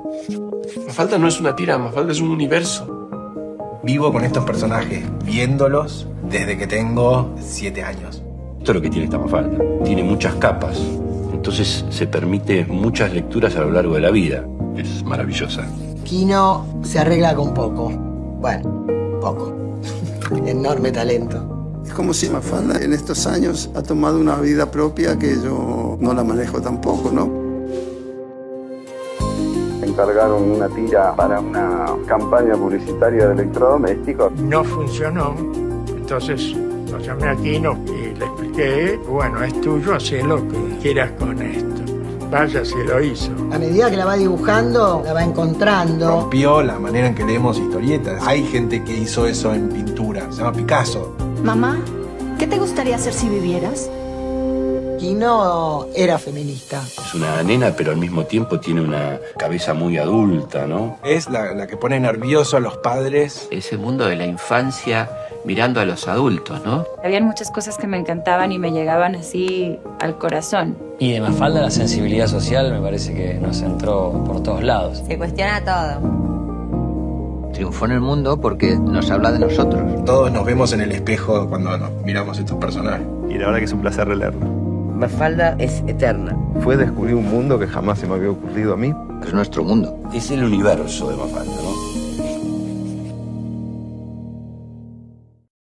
Mafalda no es una tira, Mafalda es un universo. Vivo con estos personajes, viéndolos desde que tengo 7 años. Esto es lo que tiene esta Mafalda. Tiene muchas capas, entonces se permite muchas lecturas a lo largo de la vida. Es maravillosa. Quino se arregla con poco. Bueno, poco. Enorme talento. Es como si Mafalda en estos años ha tomado una vida propia que yo no la manejo tampoco, ¿no? Encargaron una tira para una campaña publicitaria de electrodomésticos. No funcionó, entonces lo llamé a Quino y le expliqué, bueno, es tuyo, haz lo que quieras con esto. Vaya si lo hizo. A medida que la va dibujando, la va encontrando. Rompió la manera en que leemos historietas. Hay gente que hizo eso en pintura, se llama Picasso. Mamá, ¿qué te gustaría hacer si vivieras? Quino era feminista. Es una nena, pero al mismo tiempo tiene una cabeza muy adulta, ¿no? Es la que pone nervioso a los padres. Ese mundo de la infancia mirando a los adultos, ¿no? Habían muchas cosas que me encantaban y me llegaban así al corazón. Y de Mafalda la sensibilidad social me parece que nos entró por todos lados. Se cuestiona todo. Triunfó en el mundo porque nos habla de nosotros. Todos nos vemos en el espejo cuando nos miramos estos personajes. Y la verdad que es un placer releerlo. Mafalda es eterna. Fue descubrir un mundo que jamás se me había ocurrido a mí. Es nuestro mundo. Es el universo de Mafalda, ¿no?